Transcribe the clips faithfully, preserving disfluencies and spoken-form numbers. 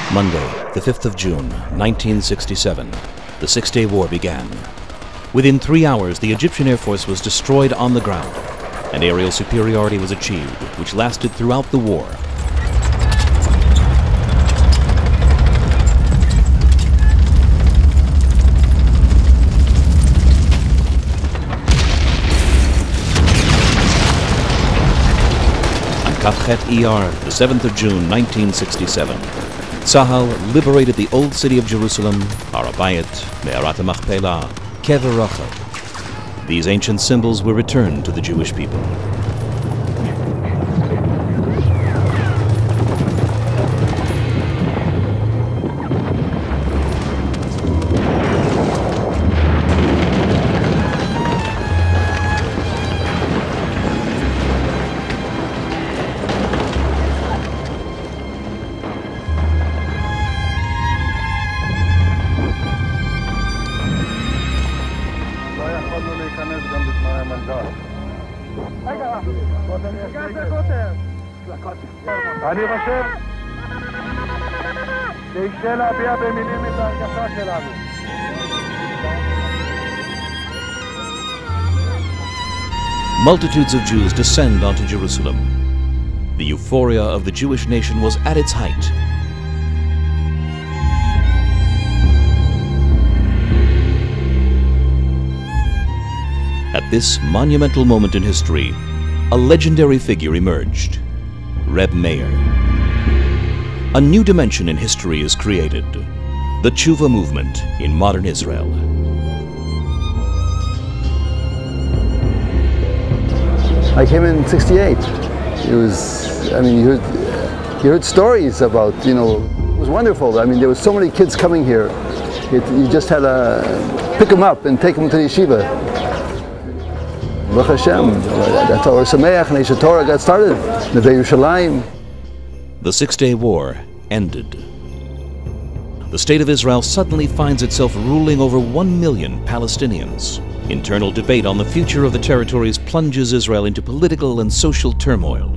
Monday, the fifth of June, nineteen sixty-seven, the Six-Day War began. Within three hours, the Egyptian Air Force was destroyed on the ground, and aerial superiority was achieved, which lasted throughout the war. On Kafchet Iyar, the seventh of June, nineteen sixty-seven, Tzahal liberated the old city of Jerusalem, Har HaBayit, Me'arat HaMachpelah, Kever Rachel. These ancient symbols were returned to the Jewish people. אני חושב שישתה להביע במילים את ההרגשה שלנו. Multitudes of Jews descend onto Jerusalem. The euphoria of the Jewish nation was at its height. At this monumental moment in history, a legendary figure emerged, Reb Meir. A new dimension in history is created, the Tshuva movement in modern Israel. I came in sixty-eight. It was, I mean, you heard, you heard stories about, you know, it was wonderful. I mean, there were so many kids coming here. It, you just had to pick them up and take them to the yeshiva. Baruch Hashem, that's how our Sameach and Eish Torah got started, Neve Yerushalayim. The Six-Day War ended. The state of Israel suddenly finds itself ruling over one million Palestinians. Internal debate on the future of the territories plunges Israel into political and social turmoil.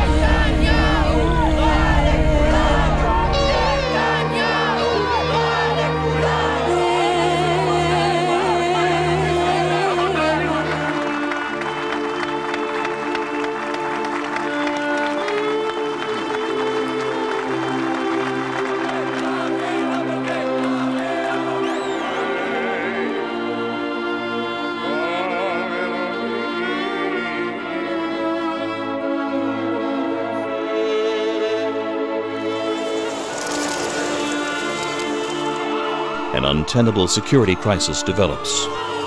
An untenable security crisis develops.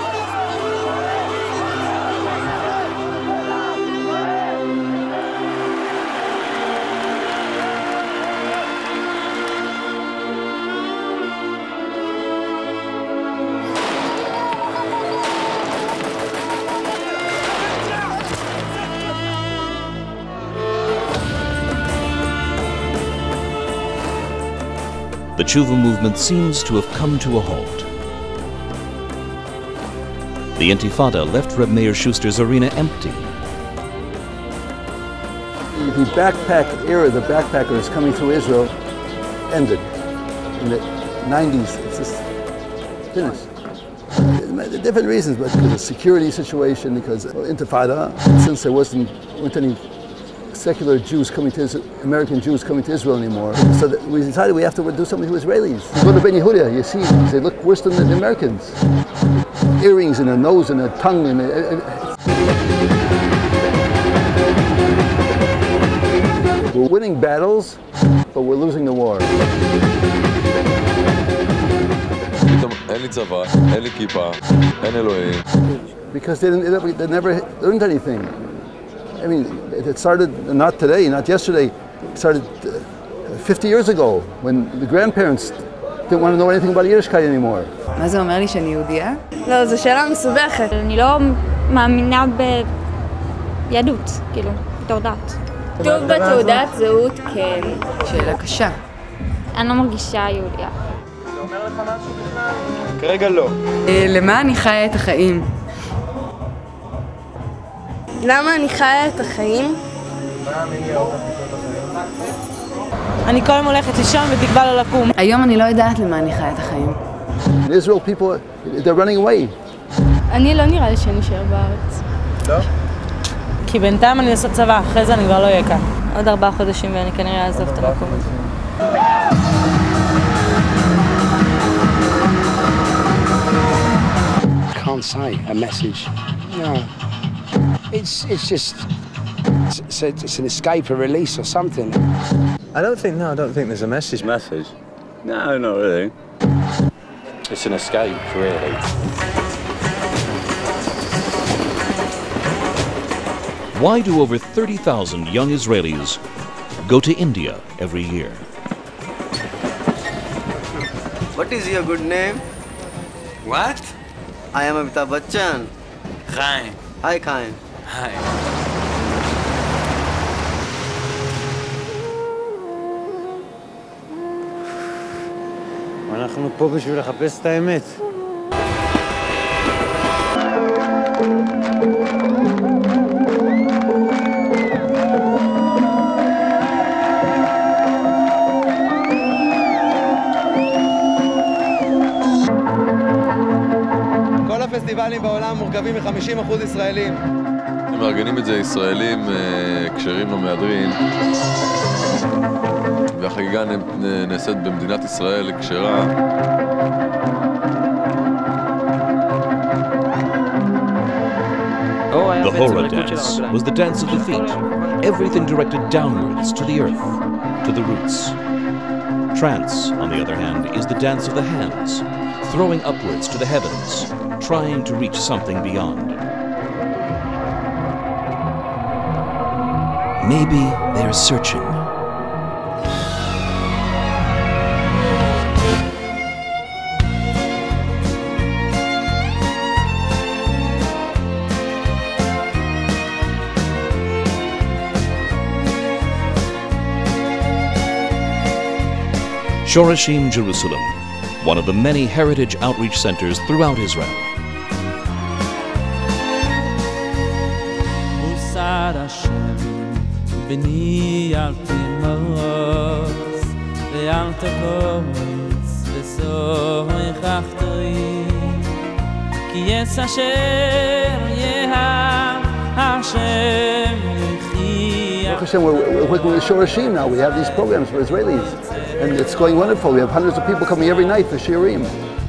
The Tshuva movement seems to have come to a halt. The Intifada left Reb Meir Schuster's arena empty. The backpack era, the backpackers coming through Israel, ended. In the nineties, it's just finished. Different reasons, but because of the security situation, because of Intifada, since there wasn't, weren't any secular Jews coming to Israel, American Jews coming to Israel anymore. So that we decided we have to do something to Israelis. You go to Ben Yehuda, you see, they look worse than the Americans. Earrings and a nose and a tongue and a, a, we're winning battles, but we're losing the war. Because they, didn't, they never learned anything. I mean, it started not today, not yesterday. It started fifty years ago, when the grandparents didn't want to know anything about Yiddishkeit anymore. מה זה אומר לי שאני יהודייה? לא, זו שאלה מסובכת. אני לא מאמינה ביהדות, כאילו, בתור דת. כתוב בתעודת זהות, כן. שאלה קשה. אני לא מרגישה יהודייה. זה אומר לך משהו בכלל? כרגע לא. למה אני חיה את החיים? למה אני חיה את החיים? מה המניע אותך לחיות את החיים? אני כל יום הולכת לישון בתקווה לא לקום. היום אני לא יודעת למה אני חיה את החיים. In Israel, people, they're running away. אני לא נראה לי שאני אשאר בארץ. לא? כי בינתיים אני עושה צבא, אחרי זה אני כבר לא אהיה כאן. עוד ארבעה חודשים ואני כנראה אעזוב את המקום הזה. Can't say a message. No, it's it's just it's, it's, it's an escape, a release, or something. I don't think. No, I don't think there's a message. Message? No, not really. It's an escape, really. Why do over thirty thousand young Israelis go to India every year? What is your good name? What? I am Amitabh Bachchan. Chaim. Hi, Chaim. Hi. אנחנו פה בשביל לחפש את האמת. כל הפסטיבלים בעולם מורכבים מ-חמישים אחוז ישראלים. הם מארגנים את זה ישראלים כשרים למהדרין, והחגיגה נעשית במדינת ישראל כשרה. The Hora dance was the dance of the feet, everything directed downwards to the earth, to the roots. Trance, on the other hand, is the dance of the hands, throwing upwards to the heavens, trying to reach something beyond. Maybe they're searching. Shorashim, Jerusalem, one of the many heritage outreach centers throughout Israel. Hashem, we're, we're working with Shorashim now. We have these programs for Israelis, and it's going wonderful. We have hundreds of people coming every night for Shiurim.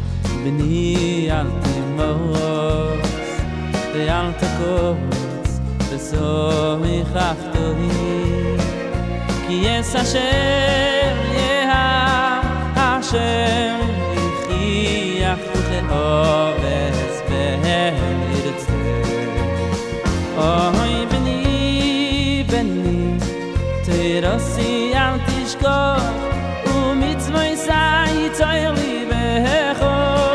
Rossi al tishko u mitzvoy sai tsoy li becho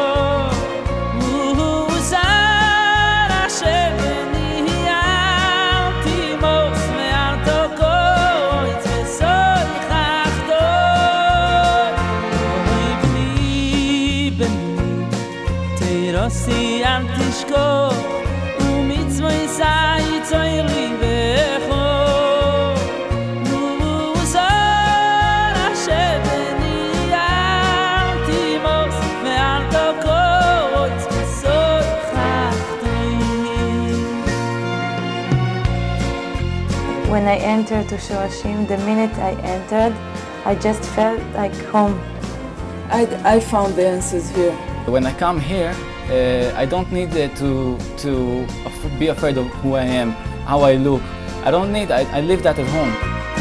u sar ashevni al timos me al toko it soy khachto ibni bni te Rossi al tishko u mitzvoy sai tsoy li becho When I entered to Shorashim, the minute I entered, I just felt like home. I, I found the answers here. When I come here, uh, I don't need uh, to, to be afraid of who I am, how I look. I don't need, I, I live that at home.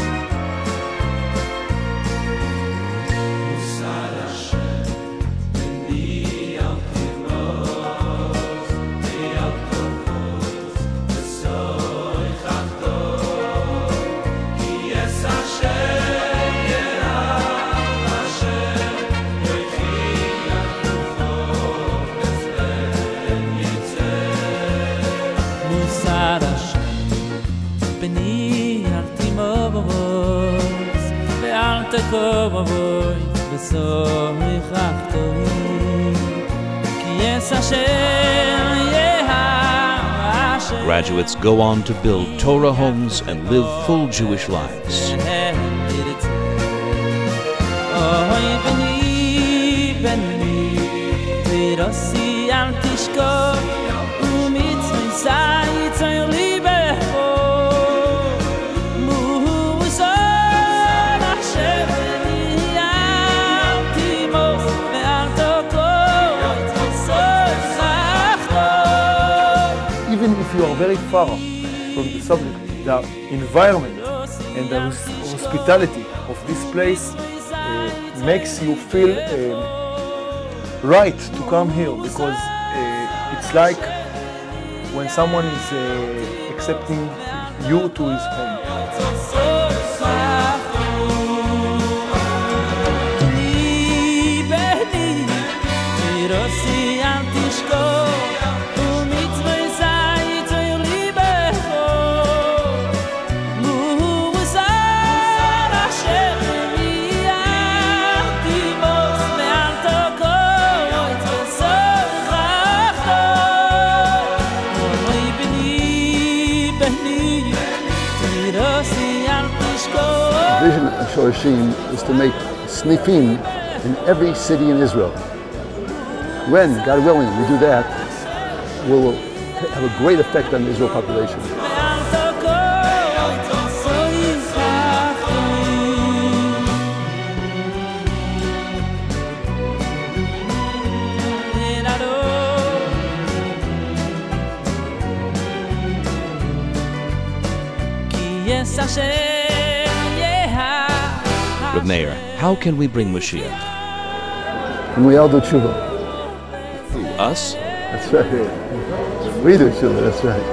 Graduates go on to build Torah homes and live full Jewish lives. Rossi antishko umit sai tsoy libe ho mu so nachshevni antimo ve'antoko so khachto. Even if you are very far from the subject, the environment and the hospitality of this place uh, makes you feel uh, right to come here, because uh, it's like when someone is uh, accepting you to his home. The vision of Shorashim is to make snifim in every city in Israel. When, God willing, we do that, we will have a great effect on the Israel population. Reb Meir, how can we bring Mashiach? And we all do tshuva. Who, us? That's right. We do tshuva, that's right.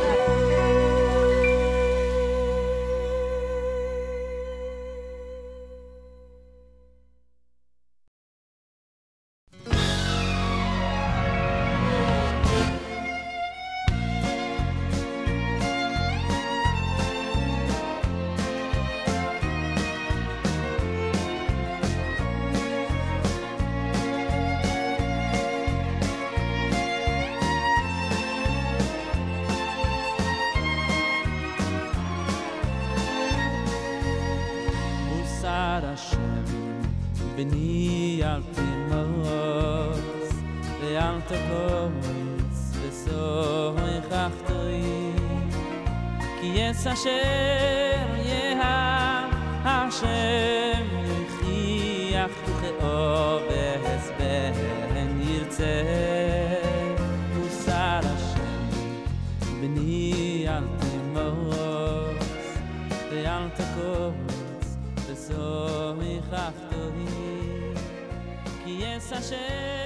Beni al timos ve al tokos ve so khachtoi ki es asher yeha Hashem yichiach tucheo vehes ben yirtze usar Hashem beni al timos ve al tokos ve so khachtoi Yes, Hashem.